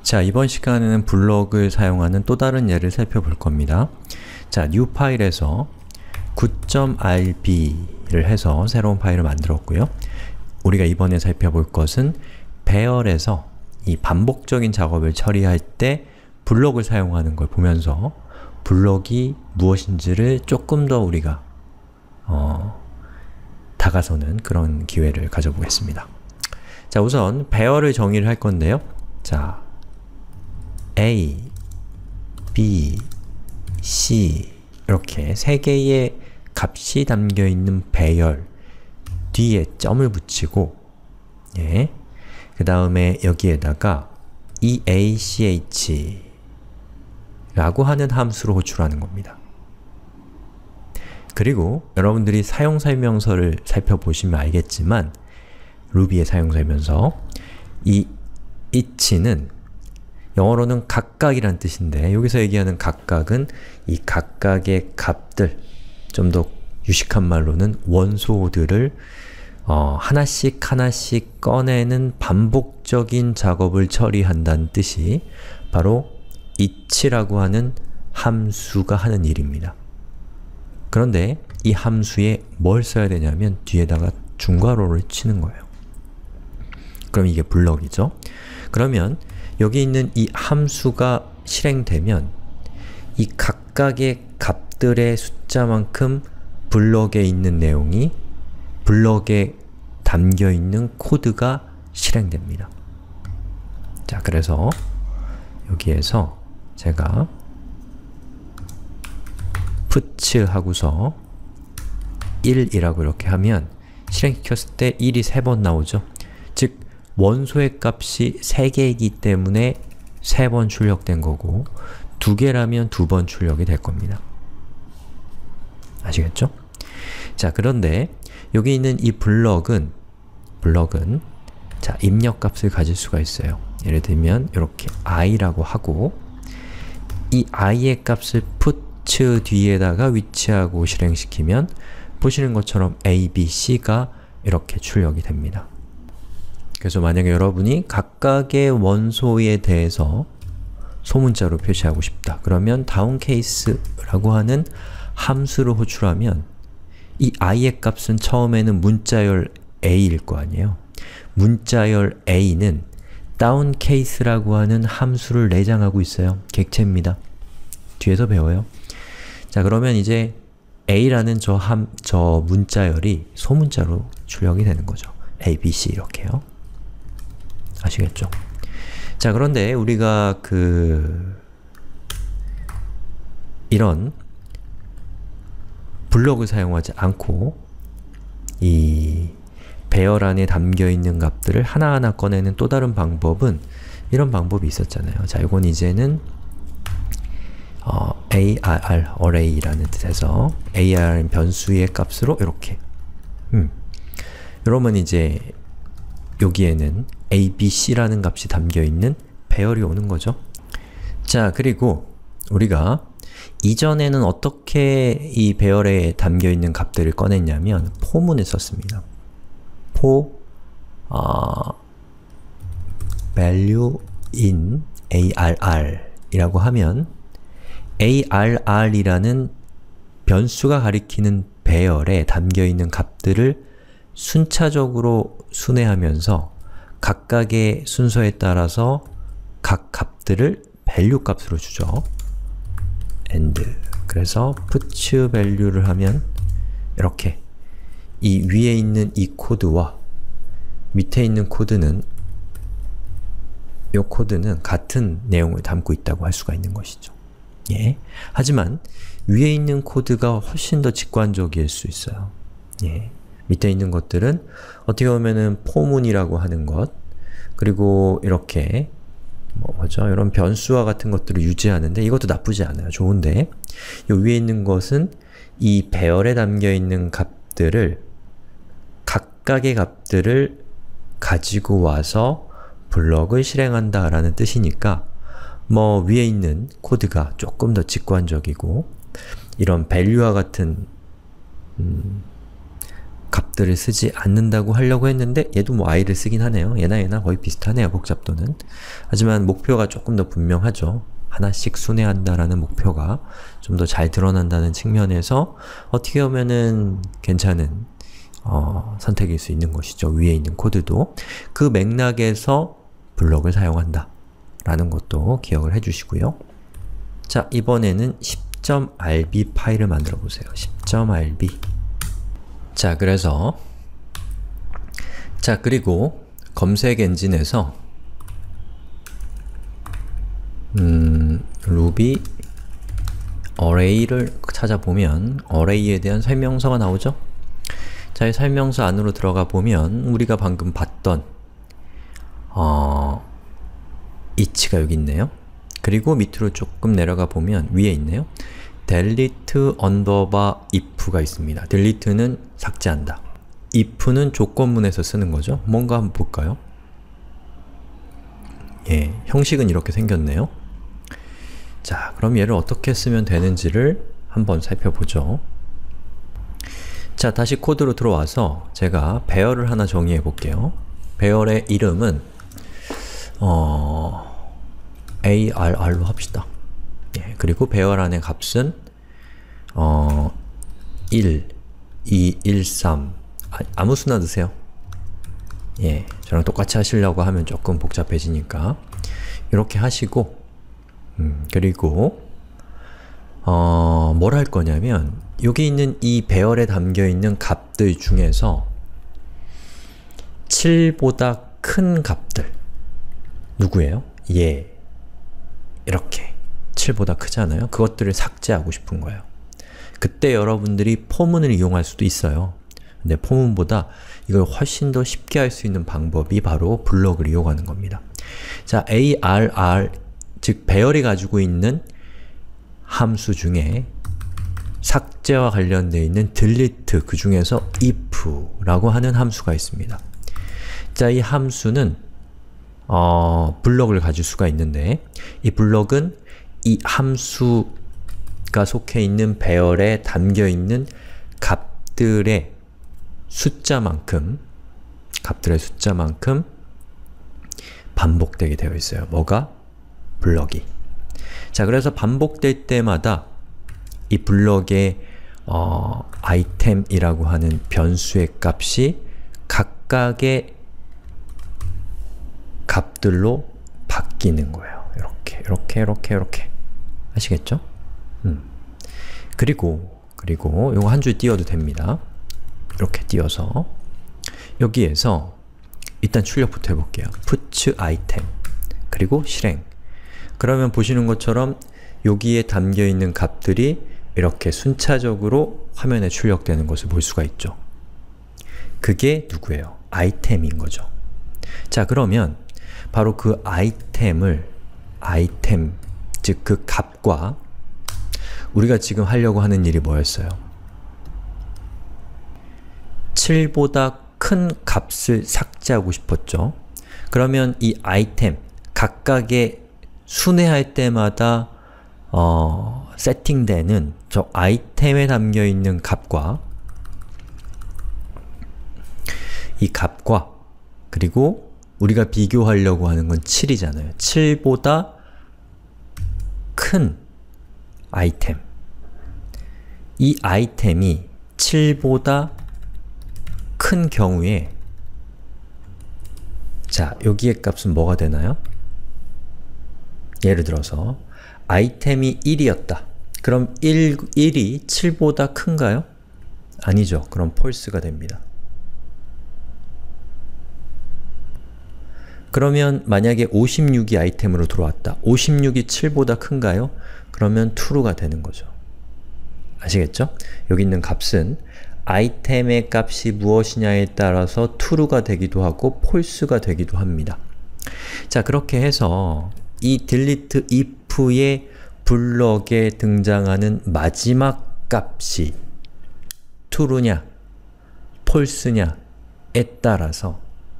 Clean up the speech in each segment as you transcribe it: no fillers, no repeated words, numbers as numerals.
자, 이번 시간에는 블럭을 사용하는 또 다른 예를 살펴볼 겁니다. 자, new 파일에서 9.rb를 해서 새로운 파일을 만들었고요. 우리가 이번에 살펴볼 것은 배열에서 이 반복적인 작업을 처리할 때 블럭을 사용하는 걸 보면서 블럭이 무엇인지를 조금 더 우리가 다가서는 그런 기회를 가져보겠습니다. 자, 우선 배열을 정의를 할 건데요. 자, A, B, C 이렇게 세 개의 값이 담겨있는 배열 뒤에 점을 붙이고 그 다음에 여기에다가 EACH 라고 하는 함수로 호출하는 겁니다. 그리고 여러분들이 사용설명서를 살펴보시면 알겠지만 루비의 사용설명서 이 each는 영어로는 각각이란 뜻인데 여기서 얘기하는 각각은 이 각각의 값들, 좀 더 유식한 말로는 원소들을 하나씩 하나씩 꺼내는 반복적인 작업을 처리한다는 뜻이 바로 each라고 하는 함수가 하는 일입니다. 그런데 이 함수에 뭘 써야 되냐면 뒤에다가 중괄호를 치는 거예요. 그럼 이게 블럭이죠? 그러면 여기 있는 이 함수가 실행되면 이 각각의 값들의 숫자만큼 블럭에 있는 내용이 블럭에 담겨있는 코드가 실행됩니다. 자, 그래서 여기에서 제가 puts 하고서 1이라고 이렇게 하면 실행시켰을 때 1이 3번 나오죠? 즉, 원소의 값이 3개이기 때문에 3번 출력된 거고 2개라면 2번 출력이 될 겁니다. 아시겠죠? 자, 그런데 여기 있는 이 블럭은 자, 입력값을 가질 수가 있어요. 예를 들면 이렇게 i라고 하고 이 i의 값을 puts 뒤에다가 위치하고 실행시키면 보시는 것처럼 a, b, c가 이렇게 출력이 됩니다. 그래서 만약에 여러분이 각각의 원소에 대해서 소문자로 표시하고 싶다. 그러면 downcase라고 하는 함수를 호출하면 이 i의 값은 처음에는 문자열 a일 거 아니에요. 문자열 a는 downcase라고 하는 함수를 내장하고 있어요. 객체입니다. 뒤에서 배워요. 자, 그러면 이제 a라는 저 문자열이 소문자로 출력이 되는 거죠. a, b, c 이렇게요. 아시겠죠? 자, 그런데 우리가 이런 블럭을 사용하지 않고 이 배열 안에 담겨있는 값들을 하나하나 꺼내는 또 다른 방법은 이런 방법이 있었잖아요. 자, 이건 이제는 ARR, array라는 뜻에서 ARR은 변수의 값으로 이렇게 이러면 이제 여기에는 A, B, C라는 값이 담겨있는 배열이 오는 거죠. 자, 그리고 우리가 이전에는 어떻게 이 배열에 담겨있는 값들을 꺼냈냐면 포문을 썼습니다. value in ARR 이라고 하면 ARR이라는 변수가 가리키는 배열에 담겨있는 값들을 순차적으로 순회하면서 각각의 순서에 따라서 각 값들을 value 값으로 주죠. and 그래서 puts value를 하면 이렇게 이 위에 있는 이 코드와 밑에 있는 코드는 이 코드는 같은 내용을 담고 있다고 할 수가 있는 것이죠. 예. 하지만 위에 있는 코드가 훨씬 더 직관적일 수 있어요. 예. 밑에 있는 것들은 어떻게 보면은 포문이라고 하는 것, 그리고 이렇게 뭐죠? 이런 변수와 같은 것들을 유지하는데 이것도 나쁘지 않아요. 좋은데 이 위에 있는 것은 이 배열에 담겨있는 값들을 각각의 값들을 가지고 와서 블럭을 실행한다 라는 뜻이니까 뭐 위에 있는 코드가 조금 더 직관적이고 이런 value와 같은 값들을 쓰지 않는다고 하려고 했는데 얘도 뭐 i를 쓰긴 하네요. 얘나 거의 비슷하네요, 복잡도는. 하지만 목표가 조금 더 분명하죠. 하나씩 순회한다라는 목표가 좀 더 잘 드러난다는 측면에서 어떻게 보면은 괜찮은 선택일 수 있는 것이죠. 위에 있는 코드도. 그 맥락에서 블럭을 사용한다 라는 것도 기억을 해주시고요. 자, 이번에는 10.rb 파일을 만들어 보세요. 10.rb. 자, 그래서 그리고 검색 엔진에서 ruby array를 찾아보면 array에 대한 설명서가 나오죠? 자, 이 설명서 안으로 들어가 보면 우리가 방금 봤던 each가 여기 있네요. 그리고 밑으로 조금 내려가 보면 위에 있네요. delete underbar if가 있습니다. delete는 삭제한다. if는 조건문에서 쓰는 거죠. 뭔가 한번 볼까요? 예, 형식은 이렇게 생겼네요. 자, 그럼 얘를 어떻게 쓰면 되는지를 한번 살펴보죠. 자, 다시 코드로 들어와서 제가 배열을 하나 정의해 볼게요. 배열의 이름은 ARR로 합시다. 예, 그리고 배열 안의 값은 1, 2, 1, 3 아무 수나 넣으세요. 예, 저랑 똑같이 하시려고 하면 조금 복잡해지니까 이렇게 하시고 그리고 뭘 할 거냐면 여기 있는 이 배열에 담겨있는 값들 중에서 7보다 큰 값들 누구예요? 예, 이렇게 7보다 크잖아요? 그것들을 삭제하고 싶은 거예요. 그때 여러분들이 포문을 이용할 수도 있어요. 근데 포문보다 이걸 훨씬 더 쉽게 할 수 있는 방법이 바로 블럭을 이용하는 겁니다. 자, ARR, 즉 배열이 가지고 있는 함수 중에 삭제와 관련되어 있는 delete, 그 중에서 if라고 하는 함수가 있습니다. 자, 이 함수는 블럭을 가질 수가 있는데 이 블럭은 이 함수가 속해 있는 배열에 담겨있는 값들의 숫자만큼 반복되게 되어 있어요. 뭐가? 블럭이. 자, 그래서 반복될 때마다 이 블럭의 item이라고 하는 변수의 값이 각각의 값들로 바뀌는 거예요. 이렇게 아시겠죠? 그리고 요거 한 줄 띄워도 됩니다. 이렇게 띄워서 여기에서 일단 출력부터 해볼게요. put item 그리고 실행. 그러면 보시는 것처럼 여기에 담겨있는 값들이 이렇게 순차적으로 화면에 출력되는 것을 볼 수가 있죠. 그게 누구예요? 아이템인 거죠. 자, 그러면 바로 그 아이템, 즉 그 값과 우리가 지금 하려고 하는 일이 뭐였어요? 7보다 큰 값을 삭제하고 싶었죠. 그러면 이 아이템, 각각의 순회할 때마다 세팅되는 저 아이템에 담겨있는 값과 이 값과 그리고 우리가 비교하려고 하는 건 7이잖아요. 7보다 큰 아이템. 이 아이템이 7보다 큰 경우에 자, 여기의 값은 뭐가 되나요? 예를 들어서 아이템이 1이었다. 그럼 1이 7보다 큰가요? 아니죠. 그럼 false가 됩니다. 그러면 만약에 56이 아이템으로 들어왔다. 56이 7보다 큰가요? 그러면 true가 되는 거죠. 아시겠죠? 여기 있는 값은 아이템의 값이 무엇이냐에 따라서 true가 되기도 하고 false가 되기도 합니다. 자, 그렇게 해서 이 delete if의 블럭에 등장하는 마지막 값이 true냐, false냐에 따라서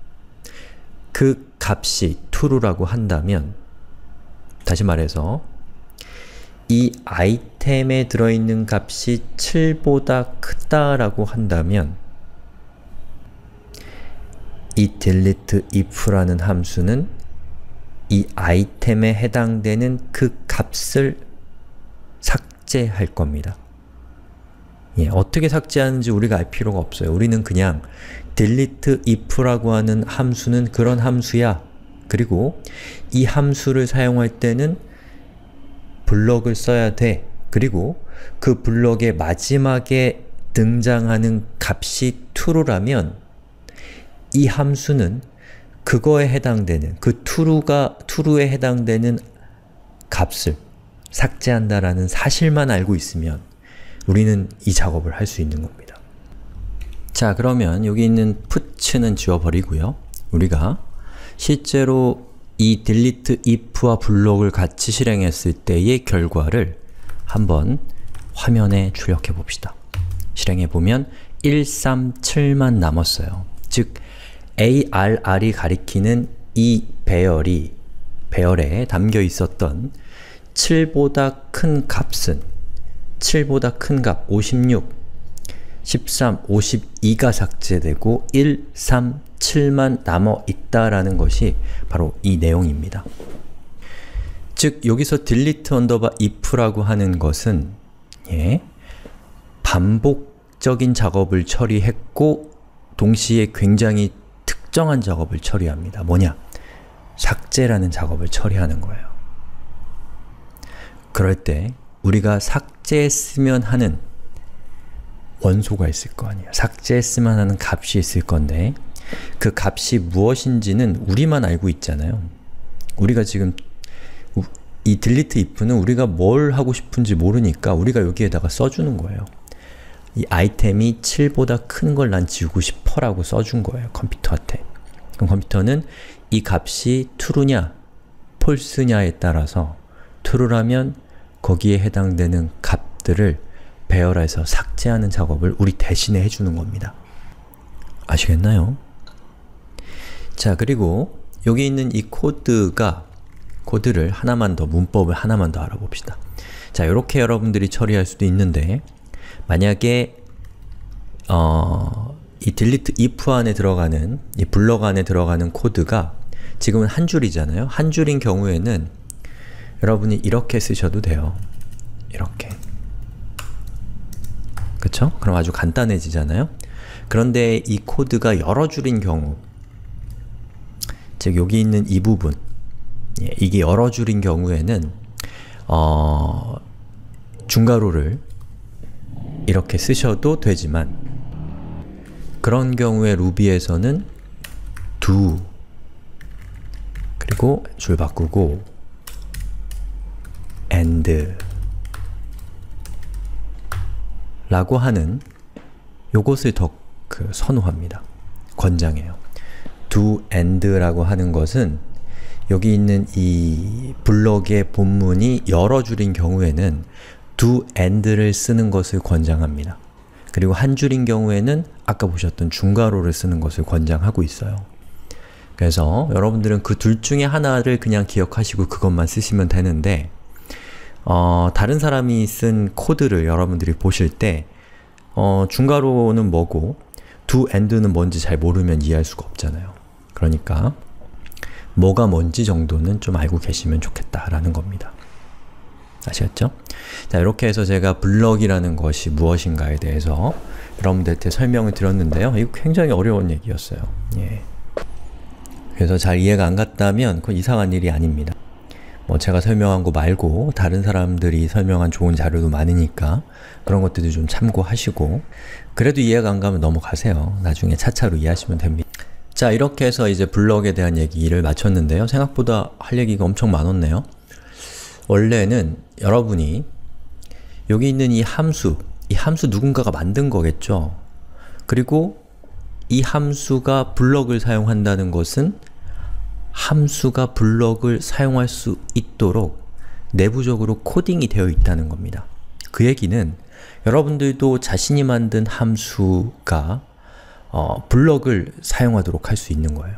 그 값이 true라고 한다면, 다시 말해서 이 아이템에 들어있는 값이 7보다 크다라고 한다면 이 delete if라는 함수는 이 아이템에 해당되는 그 값을 삭제할 겁니다. 예, 어떻게 삭제하는지 우리가 알 필요가 없어요. 우리는 그냥 delete if라고 하는 함수는 그런 함수야. 그리고 이 함수를 사용할 때는 블럭을 써야 돼. 그리고 그 블럭의 마지막에 등장하는 값이 true라면 이 함수는 그거에 해당되는, 그 true에 해당되는 값을 삭제한다라는 사실만 알고 있으면 우리는 이 작업을 할 수 있는 겁니다. 자, 그러면 여기 있는 puts는 지워버리고요. 우리가 실제로 이 delete if와 블록을 같이 실행했을 때의 결과를 한번 화면에 출력해 봅시다. 실행해보면 137만 남았어요. 즉, ARR이 가리키는 이 배열에 담겨 있었던 7보다 큰 값은 7보다 큰 값 56, 13, 52가 삭제되고 137만 남아있다라는 것이 바로 이 내용입니다. 즉, 여기서 delete if라고 하는 것은 반복적인 작업을 처리했고 동시에 굉장히 특정한 작업을 처리합니다. 뭐냐? 삭제라는 작업을 처리하는 거예요. 그럴 때 우리가 삭제했으면 하는 원소가 있을 거 아니에요. 삭제했으면 하는 값이 있을 건데 그 값이 무엇인지는 우리만 알고 있잖아요. 우리가 지금 이 delete if는 우리가 뭘 하고 싶은지 모르니까 우리가 여기에다가 써주는 거예요. 이 아이템이 7보다 큰 걸 난 지우고 싶어 라고 써준 거예요, 컴퓨터한테. 그럼 컴퓨터는 이 값이 true냐, false냐에 따라서 true라면 거기에 해당되는 값들을 배열해서 삭제하는 작업을 우리 대신에 해주는 겁니다. 아시겠나요? 자, 그리고 여기 있는 이 코드를 하나만 더, 문법을 하나만 더 알아봅시다. 자, 이렇게 여러분들이 처리할 수도 있는데 만약에 이 delete if 안에 들어가는, 이 블럭 안에 들어가는 코드가 지금은 한 줄이잖아요. 한 줄인 경우에는 여러분이 이렇게 쓰셔도 돼요. 이렇게. 그쵸? 그럼 아주 간단해지잖아요? 그런데 이 코드가 여러 줄인 경우, 즉 여기 있는 이 부분, 이게 여러 줄인 경우에는 중괄호를 이렇게 쓰셔도 되지만 그런 경우에 루비에서는 do 그리고 줄 바꾸고 and 라고 하는 요것을 더 선호합니다. 권장해요. do and 라고 하는 것은 여기 있는 이 블럭의 본문이 여러 줄인 경우에는 do and를 쓰는 것을 권장합니다. 그리고 한 줄인 경우에는 아까 보셨던 중괄호를 쓰는 것을 권장하고 있어요. 그래서 여러분들은 그 둘 중에 하나를 그냥 기억하시고 그것만 쓰시면 되는데 다른 사람이 쓴 코드를 여러분들이 보실 때 중괄호는 뭐고 do and는 뭔지 잘 모르면 이해할 수가 없잖아요. 그러니까 뭐가 뭔지 정도는 좀 알고 계시면 좋겠다라는 겁니다. 아시겠죠? 자, 이렇게 해서 제가 블럭이라는 것이 무엇인가에 대해서 여러분들한테 설명을 드렸는데요. 이거 굉장히 어려운 얘기였어요. 예. 그래서 잘 이해가 안 갔다면 그건 이상한 일이 아닙니다. 뭐 제가 설명한 거 말고 다른 사람들이 설명한 좋은 자료도 많으니까 그런 것들도 좀 참고하시고 그래도 이해가 안 가면 넘어가세요. 나중에 차차로 이해하시면 됩니다. 자, 이렇게 해서 이제 블럭에 대한 얘기를 마쳤는데요. 생각보다 할 얘기가 엄청 많았네요. 원래는 여러분이 여기 있는 이 함수 누군가가 만든 거겠죠? 그리고 이 함수가 블럭을 사용한다는 것은 함수가 블럭을 사용할 수 있도록 내부적으로 코딩이 되어 있다는 겁니다. 그 얘기는 여러분들도 자신이 만든 함수가 블럭을 사용하도록 할 수 있는 거예요.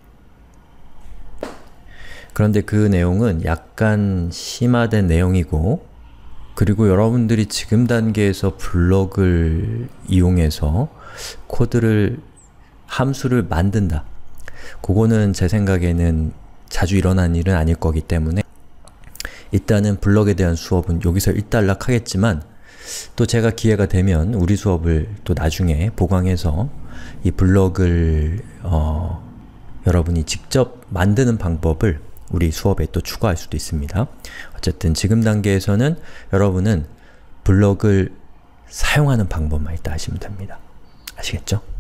그런데 그 내용은 약간 심화된 내용이고 그리고 여러분들이 지금 단계에서 블럭을 이용해서 함수를 만든다, 그거는 제 생각에는 자주 일어나는 일은 아닐 거기 때문에 일단은 블럭에 대한 수업은 여기서 일단락 하겠지만 또 제가 기회가 되면 우리 수업을 또 나중에 보강해서 이 블럭을 여러분이 직접 만드는 방법을 우리 수업에 또 추가할 수도 있습니다. 어쨌든 지금 단계에서는 여러분은 블럭을 사용하는 방법만 일단 하시면 됩니다. 아시겠죠?